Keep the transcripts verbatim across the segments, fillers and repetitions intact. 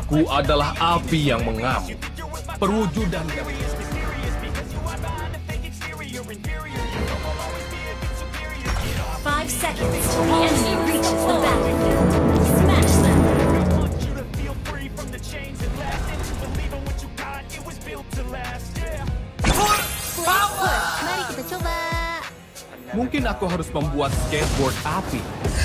Aku adalah api yang mengamuk. Perwujudan dari Five seconds till the enemy reaches the battlefield. Smash them! Flame push. Mari kita coba. Mungkin aku harus membuat skateboard api.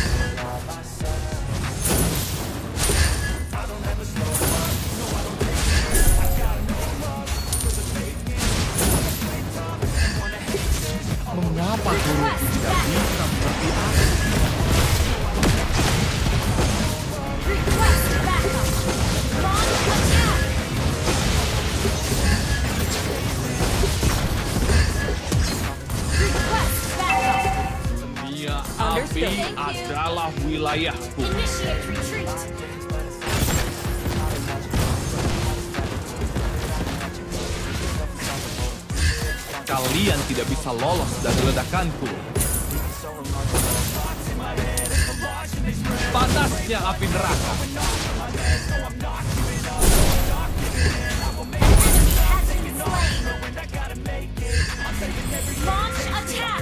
Mengapa guruku tidak bisa mengerti aku? Request backup. Launch attack. Request backup. Dunia api adalah wilayahku. Initiate retreat. Kalian tidak bisa lolos dari ledakanku. Panasnya api neraka. Enemy has been slain. Launch attack.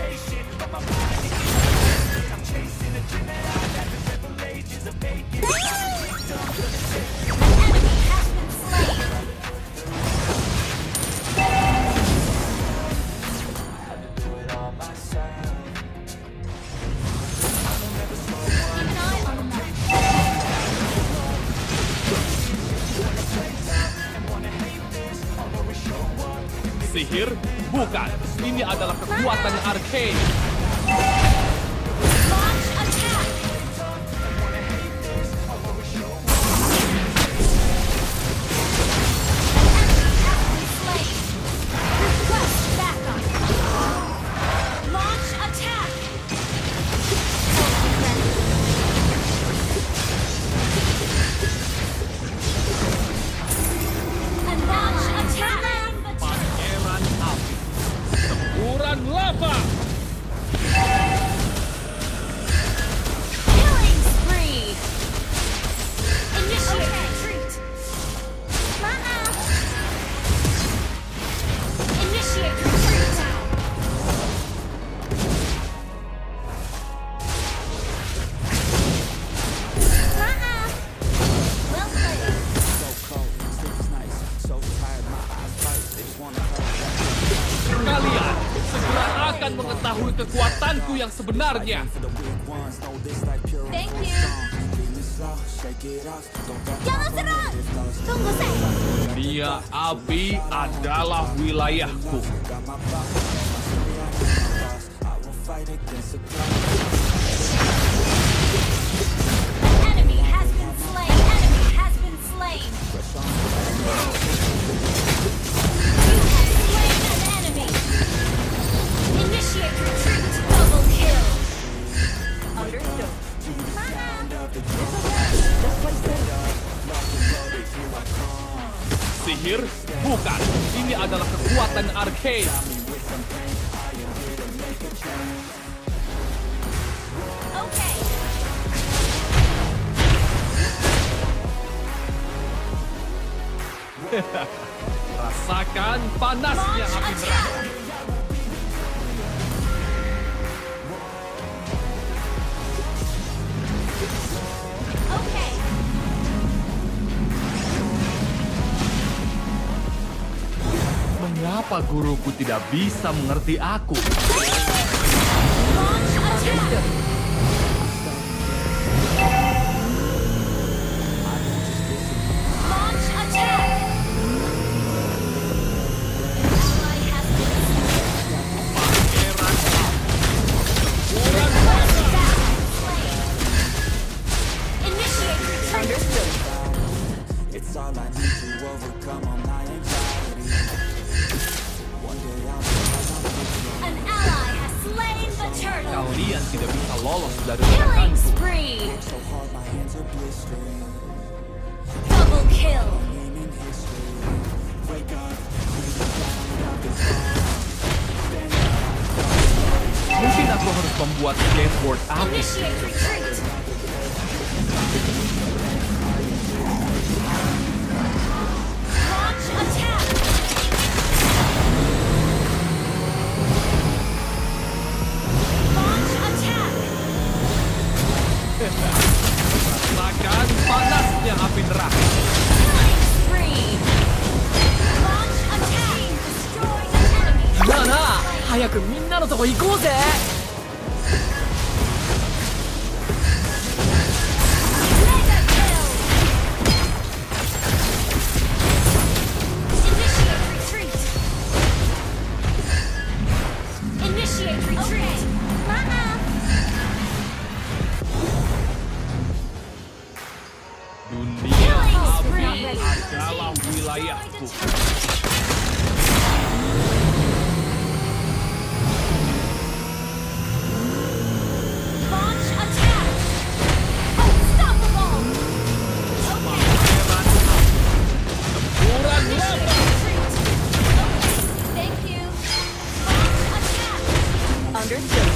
Enemy has been slain. Keep an eye on the map. Sihir? Bukan. Ini adalah kekuatan arcane. Launch attack. Enemy has been slain. Request backup. Launch attack. And launch attack. Pangeran api. Semburan lava. Killing spree. Initiate retreat. Maaf. Initiate retreat. Maaf. Well played. Kalian segera akan mengetahui kekuatanku yang sebenarnya. Thank you. Jangan serang. Tunggu saya. Dunia api adalah wilayahku. Enemy has been slain. Enemy has been slain. You have slain an enemy. Initiate retreat. Double kill. Understood. Sihir? Bukan. Ini adalah kekuatan arcane. Okay. Rasakan panasnya Launch api attack. neraka. Okay. Mengapa guruku tidak bisa mengerti aku? Launch attack. Launch attack. Ally has been Pangeran api. Semburan Request lava. backup. Slain. Initiate retreat. It's all I need to overcome all my anxiety. One day I'll An ally has slain the turtle. Kalian tidak bisa lolos dari Killing ledakanku. spree. so hard my hands are blistering. Double kill. Name in history. Wake up. Mungkin aku harus membuat skateboard api. Initiate retreat. くみんなのとこ行こうぜ。 Dunia api adalah wilayahku. Launch attack! Unstoppable! Semburan lava. Thank you. Launch attack! Understood.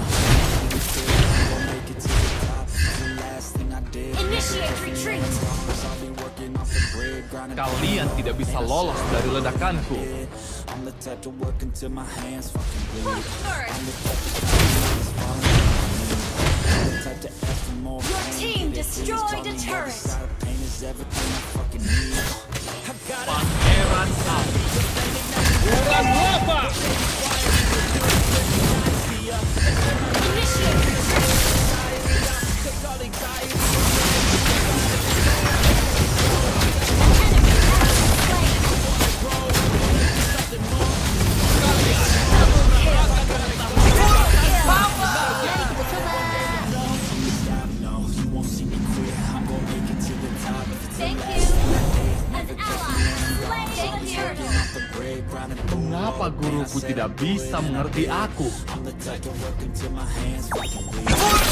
Initiate retreat! Kalian tidak bisa lolos dari ledakanku. I'm the type to work until my hands fucking bleed. Push first! I'm the type to ask for more Your pain. team They please destroyed tell a me turret. other side of pain is everything I fucking need. Pangeran api. Semburan lava. Initiate retreat! Thank you. An ally slain the turtle. Mengapa guruku tidak bisa mengerti aku? I'm the type to work until my hands fucking bleed.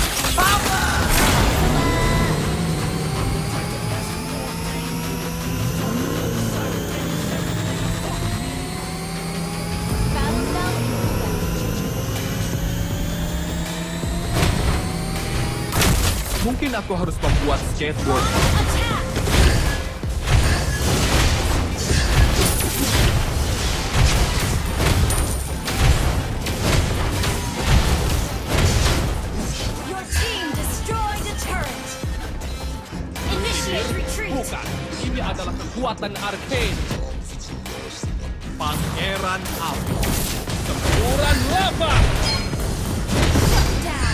Mungkin aku harus membuat skateboard. Attack! Your team destroyed a turret. Initiate retreat. Bukan, ini adalah kekuatan arcane. Pangeran api. Semburan lava. Shut down.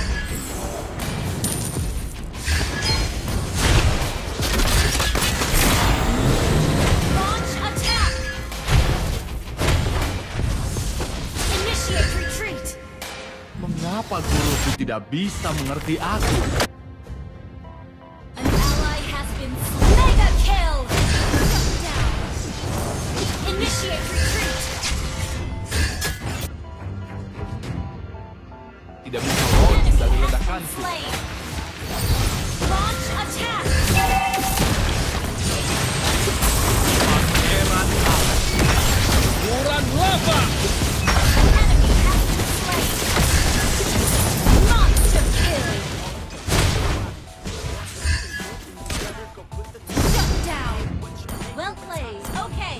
Launch attack. Initiate retreat. Mengapa guruku tidak bisa mengerti aku? An ally has been slain. Mega kill. Shut down. Initiate retreat. Tidak bisa lolos Enemy dari has been ledakanku. slain. Launch attack. Pangeran api. Semburan lava. Enemy has been slain. Monster kill. Shut down. Well played. Okay.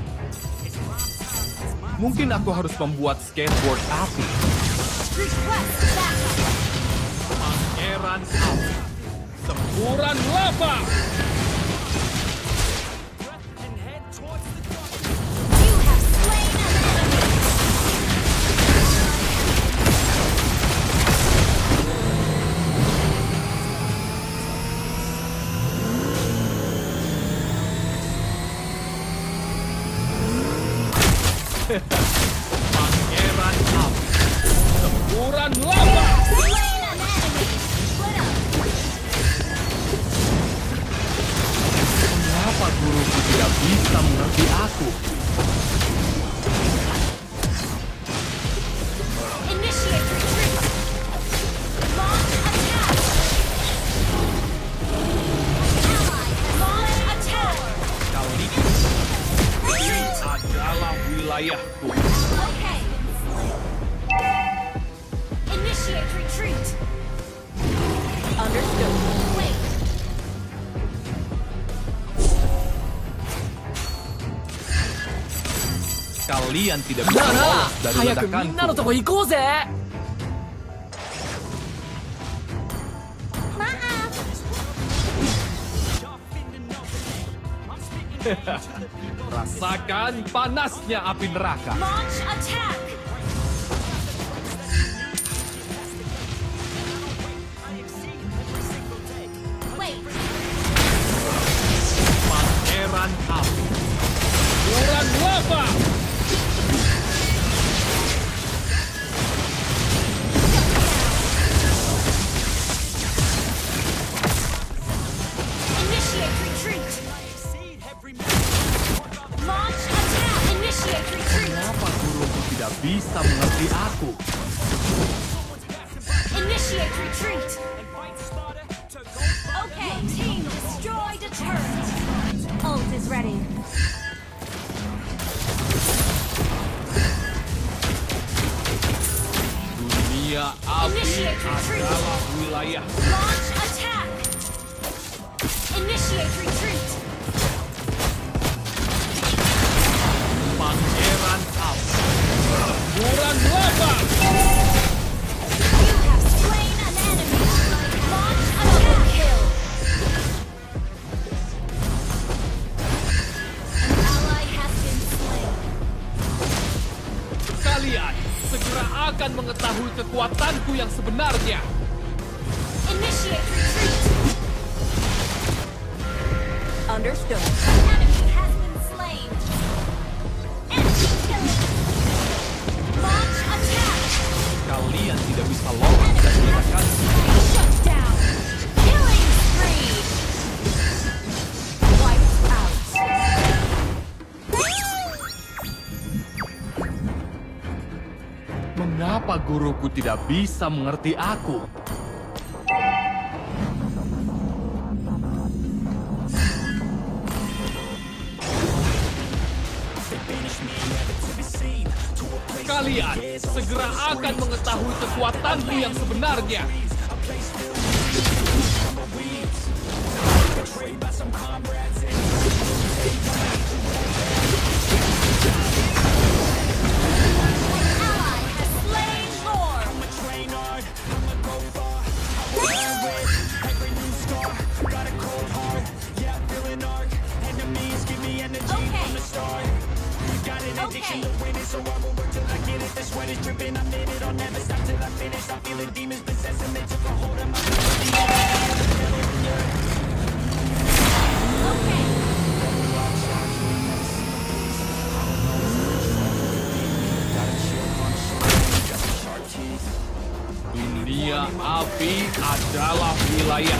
Mungkin aku harus membuat skateboard api. Request backup. Pangeran api. Semburan lava. You have slain an enemy. Pangeran api. Semburan lava. Slain an enemy. Split up. Mengapa guruku tidak bisa mengerti aku? Initiate retreat. Launch attack. Ally launch attack. Kali ini adalah wilayahku. Okay. Initiate retreat. Understood. Wait. Kalian tidak bisa なあなあ lolos dari 早くみんなのと ledakanku. こ行こうぜ。 Maaf. Rasakan panasnya api neraka. Launch attack. Initiate retreat. Okay, team destroyed a turret. Ult is ready. Dunia api adalah wilayah. Launch attack. Initiate retreat. Pangeran api. Buran lava. You have slain an enemy. Launch attack. Kill. An ally has been slain. Kalian segera akan mengetahui kekuatanku yang sebenarnya. Initiate retreat. Understood. An enemy has been slain. Enemy killing. Launch attack. Kalian tidak bisa lolos dari ledakan. Shut down. Killing spree. Wiped out. Mengapa guruku tidak bisa mengerti aku? Kalian segera akan mengetahui kekuatanku yang sebenarnya. Ally has slain Lord. Okay. Okay. Okay. Dunia api adalah wilayah.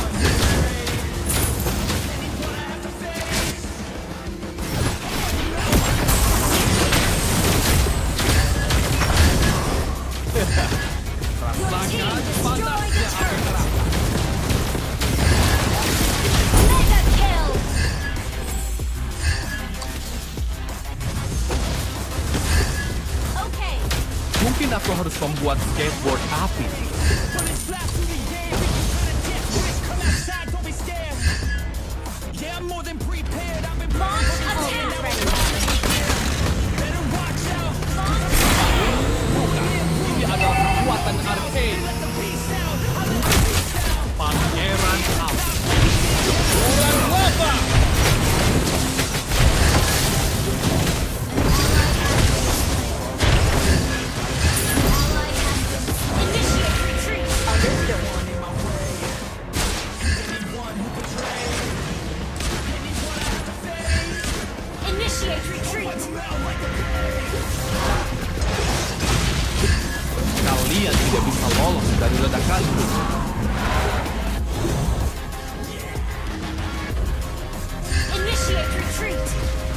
Rasakan panasnya api neraka. Mega kill. Okay. Mungkin aku harus membuat skateboard api. Launch attack. Bukan, ini adalah kekuatan arcade. Pangeran api. Bulan lava. Ally has been initiate retreat. Understood. Initiate retreat. Kalian tidak bisa lolos dari ledakanku. Initiate retreat.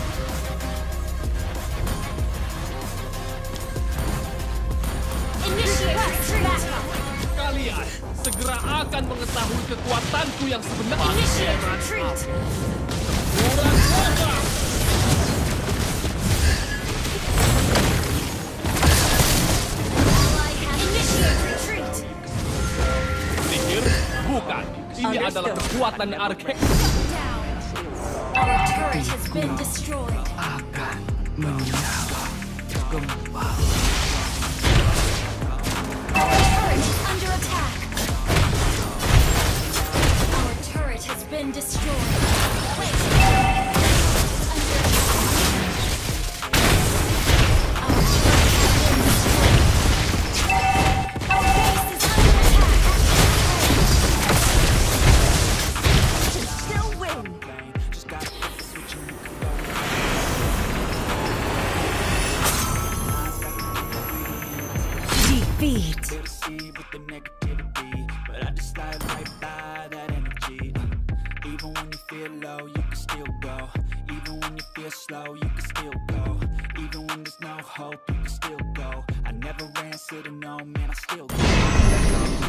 Initiate retreat. Kalian segera akan mengetahui kekuatanku yang sebenarnya. Initiate retreat. Bulan lava. Ally has initiate retreat. Pikir? Bukan. Ini adalah kekuatan arcade. Down. Our turret has been destroyed. Akan menyala kembali. Our turret is under attack. Our turret has been destroyed. Wait. Under attack. Our turret has been destroyed. Our base is under attack. To still win. Defeat. Able to see with the negativity, but I just slide right by that energy. Even when you feel low, you can still go. Even when you feel slow, you can still go. Even when there's no hope, you can still go. I never answer to no, man, I still go.